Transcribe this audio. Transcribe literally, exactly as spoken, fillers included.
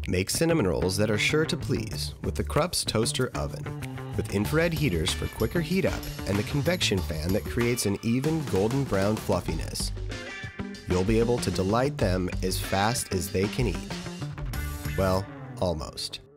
Make cinnamon rolls that are sure to please with the KRUPS toaster oven, with infrared heaters for quicker heat up and the convection fan that creates an even golden brown fluffiness. You'll be able to delight them as fast as they can eat. Well, almost.